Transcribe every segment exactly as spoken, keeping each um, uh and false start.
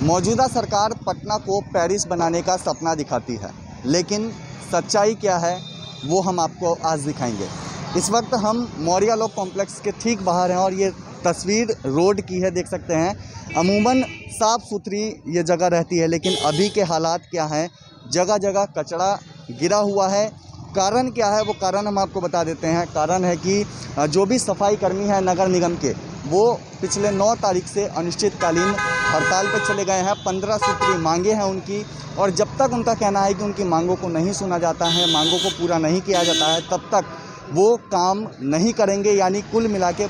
मौजूदा सरकार पटना को पेरिस बनाने का सपना दिखाती है, लेकिन सच्चाई क्या है वो हम आपको आज दिखाएंगे। इस वक्त हम मौर्या लोक कॉम्प्लेक्स के ठीक बाहर हैं और ये तस्वीर रोड की है, देख सकते हैं। अमूमन साफ़ सुथरी ये जगह रहती है, लेकिन अभी के हालात क्या हैं, जगह जगह कचरा गिरा हुआ है। कारण क्या है वो कारण हम आपको बता देते हैं। कारण है कि जो भी सफाई कर्मी हैं नगर निगम के, वो पिछले नौ तारीख से अनिश्चितकालीन हड़ताल पर चले गए हैं। पंद्रह सूत्री मांगे हैं उनकी, और जब तक उनका कहना है कि उनकी मांगों को नहीं सुना जाता है, मांगों को पूरा नहीं किया जाता है, तब तक वो काम नहीं करेंगे। यानी कुल मिला के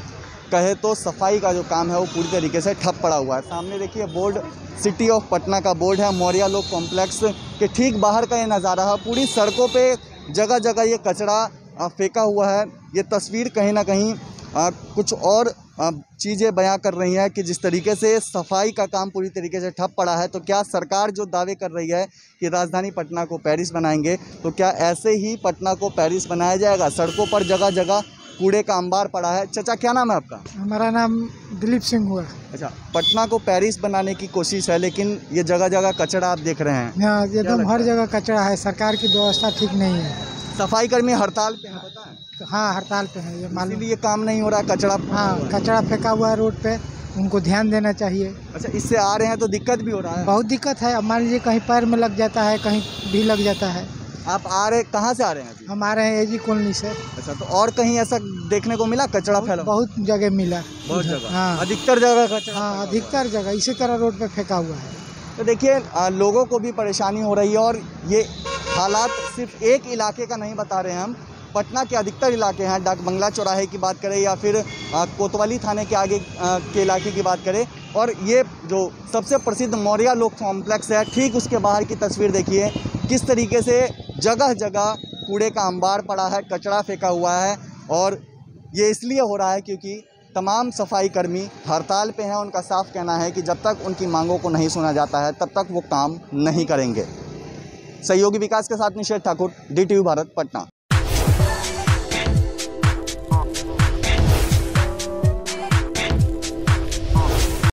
कहे तो सफाई का जो काम है वो पूरी तरीके से ठप पड़ा हुआ है। सामने देखिए बोर्ड, सिटी ऑफ पटना का बोर्ड है। मौर्या लोक कॉम्प्लेक्स के ठीक बाहर का ये नज़ारा है। पूरी सड़कों पे जगह जगह ये कचरा फेंका हुआ है। ये तस्वीर कहीं ना कहीं आ, कुछ और चीज़ें बयां कर रही हैं कि जिस तरीके से सफाई का काम पूरी तरीके से ठप पड़ा है। तो क्या सरकार जो दावे कर रही है कि राजधानी पटना को पेरिस बनाएंगे, तो क्या ऐसे ही पटना को पेरिस बनाया जाएगा? सड़कों पर जगह जगह कूड़े का अंबार पड़ा है। चाचा, क्या नाम है आपका? हमारा नाम दिलीप सिंह हुआ। अच्छा, पटना को पेरिस बनाने की कोशिश है, लेकिन ये जगह जगह कचरा आप देख रहे हैं। हाँ, एकदम हर जगह कचरा है। सरकार की व्यवस्था ठीक नहीं है। सफाई कर्मी हड़ताल पे हैं, पता है? हाँ, हड़ताल पे है, ये मालूम। इसीलिए काम नहीं हो रहा है, कचरा। हाँ, कचरा फेंका हुआ है रोड पे, उनको ध्यान देना चाहिए। अच्छा, इससे आ रहे हैं तो दिक्कत भी हो रहा है? बहुत दिक्कत है। अब मान लीजिए कहीं पैर में लग जाता है, कहीं भी लग जाता है। आप आ रहे, कहाँ से आ रहे हैं अभी? हम आ रहे हैं एजी कॉलोनी से। अच्छा, तो और कहीं ऐसा देखने को मिला कचरा फैला? बहुत जगह मिला। बहुत जगह? हाँ, अधिकतर जगह कचरा? हाँ, अधिकतर जगह इसी तरह रोड पे फेंका हुआ है। तो देखिए, लोगों को भी परेशानी हो रही है, और ये हालात सिर्फ एक इलाके का नहीं बता रहे हैं हम। पटना के अधिकतर इलाके हैं, डाक बंगला चौराहे की बात करें या फिर कोतवाली थाने के आगे के इलाके की बात करें, और ये जो सबसे प्रसिद्ध मौर्या लोक कॉम्प्लेक्स है, ठीक उसके बाहर की तस्वीर देखिए किस तरीके से जगह जगह कूड़े का अंबार पड़ा है, कचरा फेंका हुआ है। और ये इसलिए हो रहा है क्योंकि तमाम सफाई कर्मी हड़ताल पे हैं। उनका साफ कहना है कि जब तक उनकी मांगों को नहीं सुना जाता है तब तक वो काम नहीं करेंगे। सहयोगी विकास के साथ Nishedh Thakur, D T V Bharat, Patna.